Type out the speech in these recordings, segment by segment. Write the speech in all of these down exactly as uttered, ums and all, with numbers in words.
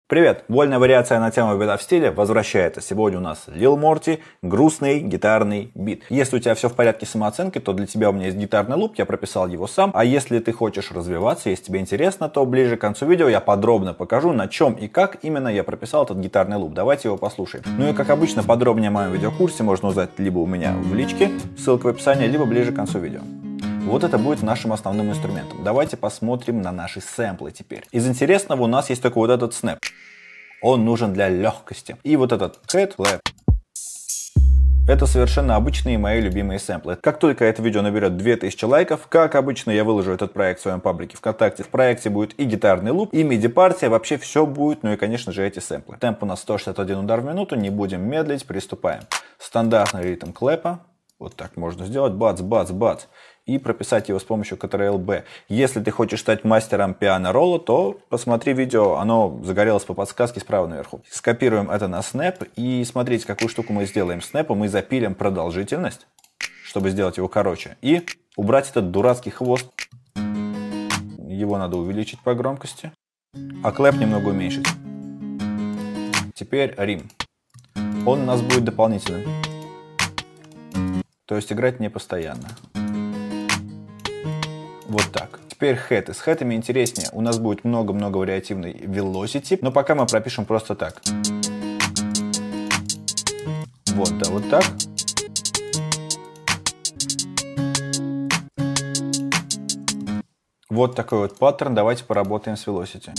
Привет! Вольная вариация на тему бита в стиле возвращается. Сегодня у нас Lil Morty, грустный гитарный бит. Если у тебя все в порядке с самооценкой, то для тебя у меня есть гитарный луп, я прописал его сам. А если ты хочешь развиваться, если тебе интересно, то ближе к концу видео я подробно покажу, на чем и как именно я прописал этот гитарный луп. Давайте его послушаем. Ну и как обычно, подробнее о моем видеокурсе можно узнать либо у меня в личке, ссылка в описании, либо ближе к концу видео. Вот это будет нашим основным инструментом. Давайте посмотрим на наши сэмплы теперь. Из интересного у нас есть только вот этот снэп. Он нужен для легкости. И вот этот head clap. Это совершенно обычные мои любимые сэмплы. Как только это видео наберет две тысячи лайков, как обычно, я выложу этот проект в своем паблике ВКонтакте. В проекте будет и гитарный луп, и миди-партия, вообще все будет, ну и, конечно же, эти сэмплы. Темп у нас сто шестьдесят один удар в минуту, не будем медлить, приступаем. Стандартный ритм клэпа. Вот так можно сделать, бац, бац, бац. И прописать его с помощью контрол бэ. Если ты хочешь стать мастером пиано-ролла, то посмотри видео, оно загорелось по подсказке справа наверху. Скопируем это на снэп и смотрите, какую штуку мы сделаем. Снэпа мы запилим продолжительность, чтобы сделать его короче. И убрать этот дурацкий хвост. Его надо увеличить по громкости. А клэп немного уменьшить. Теперь рим. Он у нас будет дополнительным. То есть играть не постоянно. Вот так. Теперь хэты. С хэтами интереснее. У нас будет много-много вариативной velocity, но пока мы пропишем просто так. Вот, да, вот так. Вот такой вот паттерн. Давайте поработаем с velocity.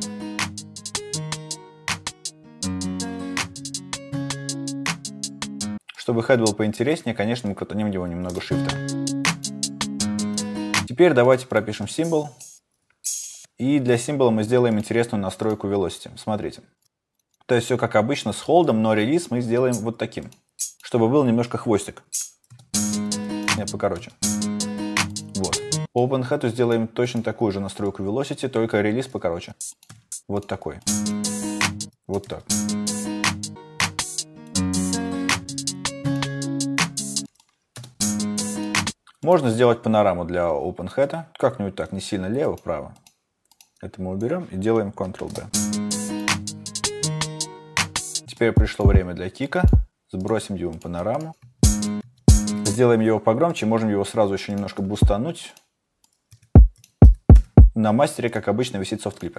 Чтобы хэт был поинтереснее, конечно, мы крутанем его немного шифта. Теперь давайте пропишем символ. И для символа мы сделаем интересную настройку velocity. Смотрите. То есть все как обычно с холдом, но релиз мы сделаем вот таким. Чтобы был немножко хвостик. Нет, покороче. Вот. По OpenHead сделаем точно такую же настройку velocity, только релиз покороче. Вот такой. Вот так. Можно сделать панораму для OpenHead. Как-нибудь так, не сильно лево-право. Это мы уберем и делаем контрол бэ. Теперь пришло время для кика. Сбросим его панораму. Сделаем его погромче. Можем его сразу еще немножко бустануть. На мастере, как обычно, висит софт-клиппер.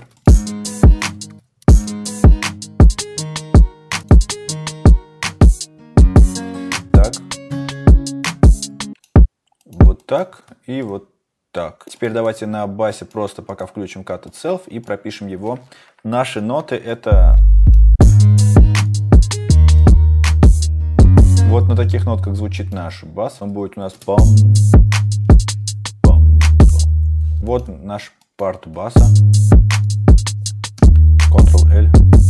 Так и вот так. Теперь давайте на басе просто пока включим cut itself и пропишем его. Наши ноты это вот на таких нотках звучит наш бас. Он будет у нас пам, пам, пам. Вот наш парт баса. контрол эль.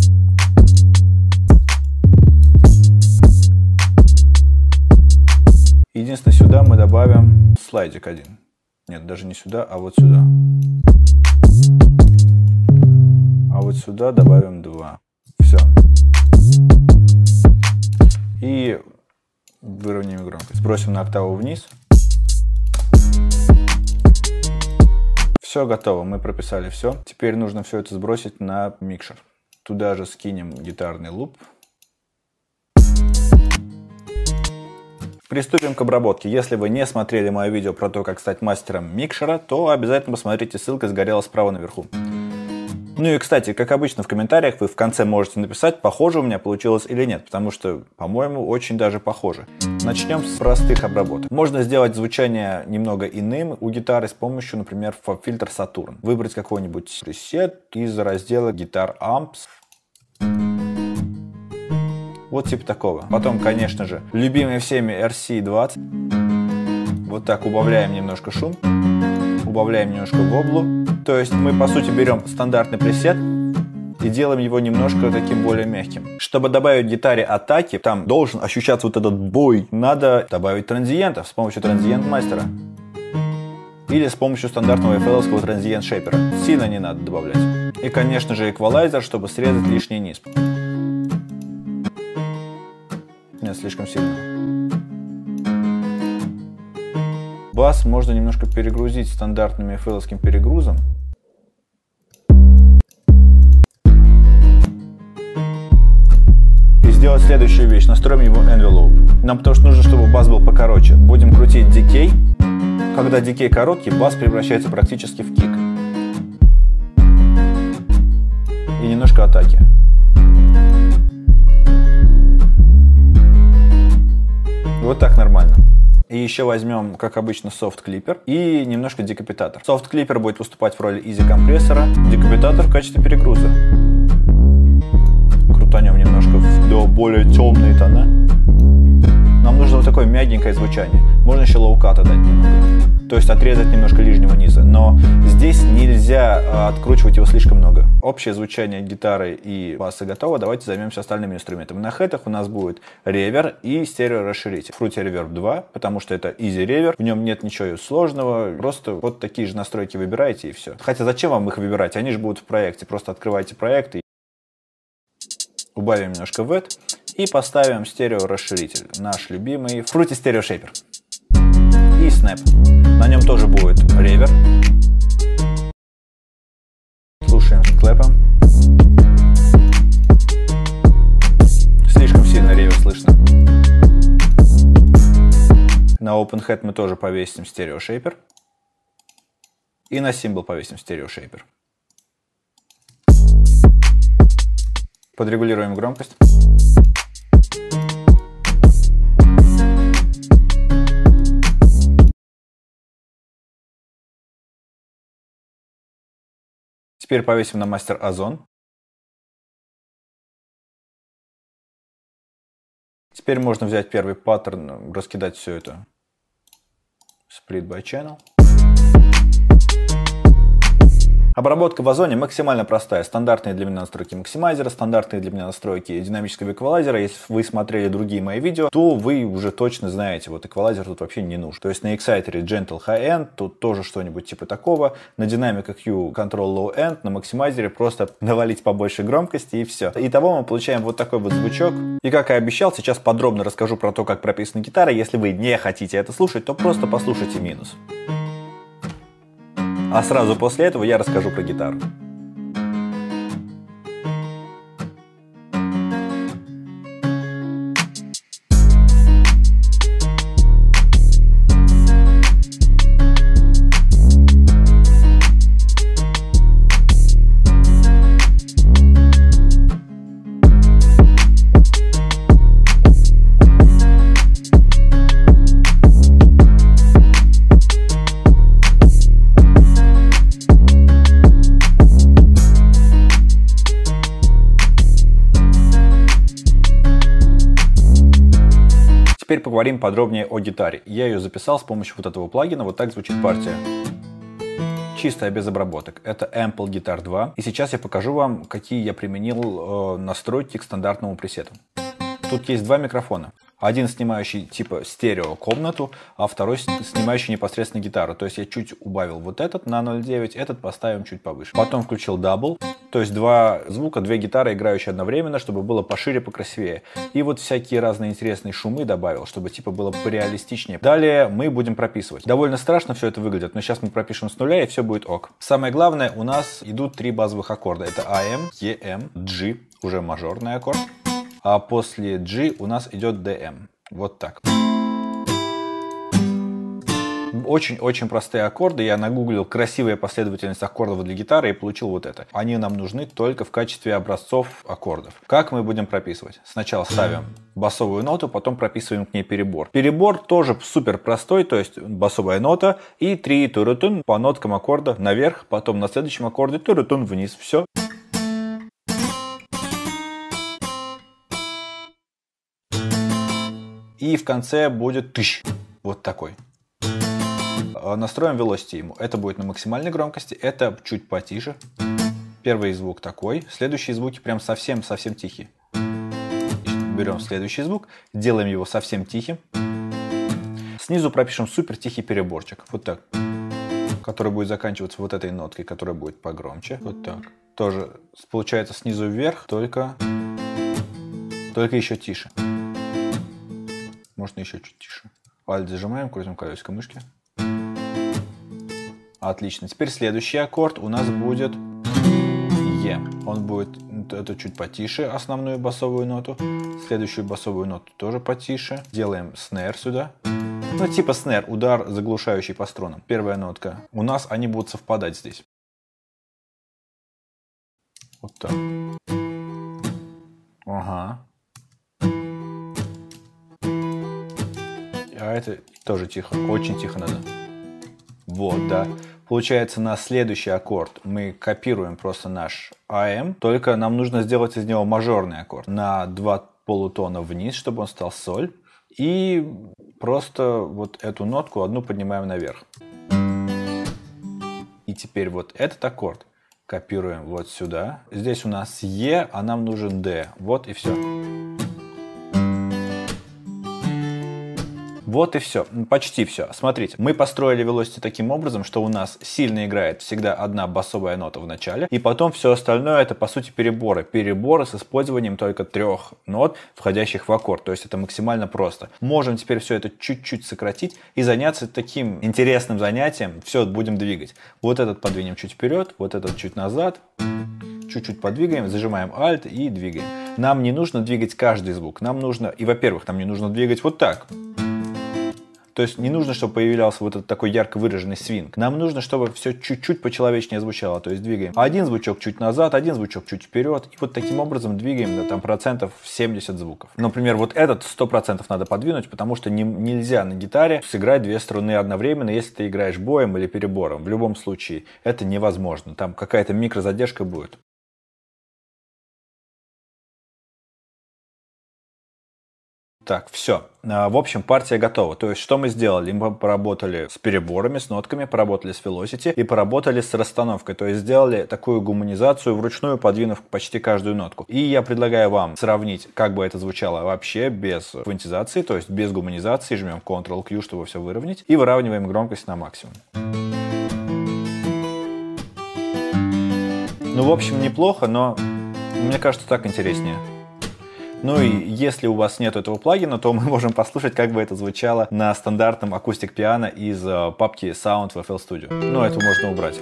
Единственное, сюда мы добавим слайдик один. Нет, даже не сюда, а вот сюда. А вот сюда добавим два. Все. И выровняем громкость. Сбросим на октаву вниз. Все готово. Мы прописали все. Теперь нужно все это сбросить на микшер. Туда же скинем гитарный луп. Приступим к обработке. Если вы не смотрели мое видео про то, как стать мастером микшера, то обязательно посмотрите, ссылка сгорела справа наверху. Ну и, кстати, как обычно в комментариях вы в конце можете написать, похоже у меня получилось или нет, потому что, по-моему, очень даже похоже. Начнем с простых обработок. Можно сделать звучание немного иным у гитары с помощью, например, фильтр Saturn. Выбрать какой-нибудь пресет из раздела Guitar Amps. Вот типа такого. Потом, конечно же, любимый всеми эр си двадцать. Вот так убавляем немножко шум. Убавляем немножко воблу. То есть мы, по сути, берем стандартный пресет и делаем его немножко таким более мягким. Чтобы добавить гитаре атаки, там должен ощущаться вот этот бой. Надо добавить транзиентов с помощью транзиент-мастера. Или с помощью стандартного эф эл-овского транзиент-шейпера. Сильно не надо добавлять. И, конечно же, эквалайзер, чтобы срезать лишний низ. Нет, слишком сильно. Бас можно немножко перегрузить стандартным эф эл-овским перегрузом. сделать следующую вещь. Настроим его envelope. Нам потому что нужно, чтобы бас был покороче. Будем крутить decay. Когда decay короткий, бас превращается практически в кик. И немножко атаки. Вот так нормально. И еще возьмем, как обычно, Soft Clipper и немножко декапитатор. Soft Clipper будет выступать в роли Easy компрессора, декапитатор в качестве перегруза. Крутанем немножко до более темные тона. Нам нужно вот такое мягенькое звучание. Можно еще лоу-ката дать немного. То есть отрезать немножко нижнего низа. Но здесь нельзя откручивать его слишком много. Общее звучание гитары и баса готово. Давайте займемся остальными инструментами. На хэтах у нас будет ревер и стереорасширитель. Fruity Reverb два, потому что это easy reverb. В нем нет ничего сложного. Просто вот такие же настройки выбираете и все. Хотя зачем вам их выбирать? Они же будут в проекте. Просто открывайте проект и убавим немножко вэт. И поставим стереорасширитель. Наш любимый Fruity Stereo Shaper. И Snap. На нем тоже будет ревер. Слушаем с клэпом. Слишком сильно ревер слышно. На Open Head мы тоже повесим Stereo Shaper. И на Cymbal повесим Stereo Shaper. Подрегулируем громкость. Теперь повесим на мастер Озон. Теперь можно взять первый паттерн, раскидать все это. Split by channel. Обработка в Озоне максимально простая. Стандартные для меня настройки максимайзера, стандартные для меня настройки динамического эквалайзера. Если вы смотрели другие мои видео, то вы уже точно знаете, вот эквалайзер тут вообще не нужен. То есть на Exciter Gentle High End тут тоже что-нибудь типа такого. На динамика Q Control Low End, на максимайзере просто навалить побольше громкости и все. Итого мы получаем вот такой вот звучок. И как и обещал, сейчас подробно расскажу про то, как прописана гитара. Если вы не хотите это слушать, то просто послушайте минус. А сразу после этого я расскажу про гитару. Теперь поговорим подробнее о гитаре. Я ее записал с помощью вот этого плагина. Вот так звучит партия. Чистая, без обработок. Это Ample Guitar два. И сейчас я покажу вам, какие я применил э, настройки к стандартному пресету. Тут есть два микрофона. Один снимающий типа стерео комнату, а второй снимающий непосредственно гитару. То есть я чуть убавил вот этот на ноль девять, этот поставим чуть повыше. Потом включил дабл, то есть два звука, две гитары, играющие одновременно, чтобы было пошире, покрасивее. И вот всякие разные интересные шумы добавил, чтобы типа было пореалистичнее. Далее мы будем прописывать. Довольно страшно все это выглядит, но сейчас мы пропишем с нуля и все будет ок. Самое главное, у нас идут три базовых аккорда. Это А Эм, Е Эм, G, уже мажорный аккорд. А после G у нас идет Д Эм. Вот так. Очень-очень простые аккорды. Я нагуглил красивая последовательность аккордов для гитары и получил вот это. Они нам нужны только в качестве образцов аккордов. Как мы будем прописывать? Сначала ставим басовую ноту, потом прописываем к ней перебор. Перебор тоже супер простой, то есть басовая нота и три турутун по ноткам аккорда наверх, потом на следующем аккорде турутун вниз. Все. И в конце будет тыщ. Вот такой. Настроим velocity ему. Это будет на максимальной громкости. Это чуть потише. Первый звук такой. Следующие звуки прям совсем-совсем тихие. Берем следующий звук. Делаем его совсем тихим. Снизу пропишем супер тихий переборчик. Вот так. Который будет заканчиваться вот этой ноткой, которая будет погромче. Вот так. Тоже получается снизу вверх, только, только еще тише. Можно еще чуть тише. Alt зажимаем, крутим колесико мышки. Отлично. Теперь следующий аккорд у нас будет Е. Он будет Вот это чуть потише, основную басовую ноту. Следующую басовую ноту тоже потише. Делаем снэр сюда. Ну, типа снэр, удар, заглушающий по струнам. Первая нотка. У нас они будут совпадать здесь. Вот так. Ага. А это тоже тихо, очень тихо надо. Вот, да. Получается, на следующий аккорд мы копируем просто наш АМ, только нам нужно сделать из него мажорный аккорд. На два полутона вниз, чтобы он стал соль. И просто вот эту нотку одну поднимаем наверх. И теперь вот этот аккорд копируем вот сюда. Здесь у нас Е, а нам нужен Д. Вот и все. Вот и все, почти все. Смотрите, мы построили Velocity таким образом, что у нас сильно играет всегда одна басовая нота в начале, и потом все остальное это по сути переборы. Переборы с использованием только трех нот, входящих в аккорд. То есть это максимально просто. Можем теперь все это чуть-чуть сократить и заняться таким интересным занятием. Все будем двигать. Вот этот подвинем чуть вперед, вот этот чуть назад. Чуть-чуть подвигаем, зажимаем Alt и двигаем. Нам не нужно двигать каждый звук. Нам нужно, и во-первых, нам не нужно двигать вот так. То есть не нужно, чтобы появлялся вот этот такой ярко выраженный свинг. Нам нужно, чтобы все чуть-чуть по-человечнее звучало. То есть двигаем один звучок чуть назад, один звучок чуть вперед. И вот таким образом двигаем да, там, процентов семьдесят звуков. Например, вот этот сто процентов надо подвинуть, потому что не, нельзя на гитаре сыграть две струны одновременно, если ты играешь боем или перебором. В любом случае это невозможно. Там какая-то микрозадержка будет. Так, все. В общем, партия готова. То есть, что мы сделали? Мы поработали с переборами, с нотками, поработали с Velocity и поработали с расстановкой. То есть, сделали такую гуманизацию, вручную подвинув почти каждую нотку. И я предлагаю вам сравнить, как бы это звучало вообще без квантизации, то есть без гуманизации. Жмем контрол кью, чтобы все выровнять. И выравниваем громкость на максимум. Ну, в общем, неплохо, но мне кажется, так интереснее. Ну и если у вас нет этого плагина, то мы можем послушать, как бы это звучало на стандартном акустик-пиано из папки Sound в эф эл Studio. Но это можно убрать.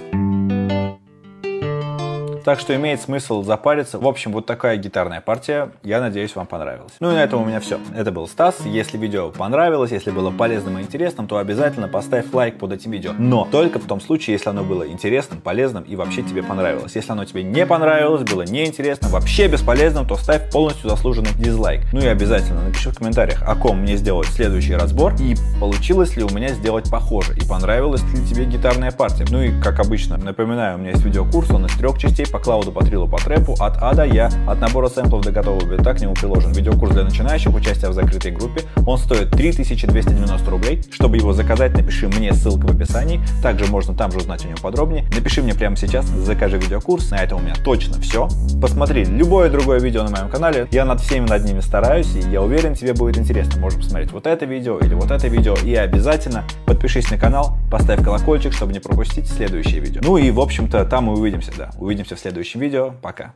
Так что имеет смысл запариться. В общем, вот такая гитарная партия. Я надеюсь, вам понравилась. Ну и на этом у меня все. Это был Стас. Если видео понравилось, если было полезным и интересным, то обязательно поставь лайк под этим видео. Но только в том случае, если оно было интересным, полезным и вообще тебе понравилось. Если оно тебе не понравилось, было неинтересно, вообще бесполезным, то ставь полностью заслуженный дизлайк. Ну и обязательно напиши в комментариях, о ком мне сделать следующий разбор и получилось ли у меня сделать похоже и понравилась ли тебе гитарная партия. Ну и как обычно, напоминаю, у меня есть видеокурс, он из трех частей по клауду, по трилу, по трэпу, от А до Я, от набора сэмплов до готового бита, к нему приложен видеокурс для начинающих, участие в закрытой группе. Он стоит три тысячи двести девяносто рублей. Чтобы его заказать, напиши мне, ссылка в описании. Также можно там же узнать о нем подробнее. Напиши мне прямо сейчас, закажи видеокурс. На этом у меня точно все. Посмотри любое другое видео на моем канале. Я над всеми над ними стараюсь, и я уверен, тебе будет интересно. Можешь посмотреть вот это видео или вот это видео. И обязательно подпишись на канал, поставь колокольчик, чтобы не пропустить следующее видео. Ну и, в общем-то, там мы увидимся, да. Увидимся в следующем видео. Пока.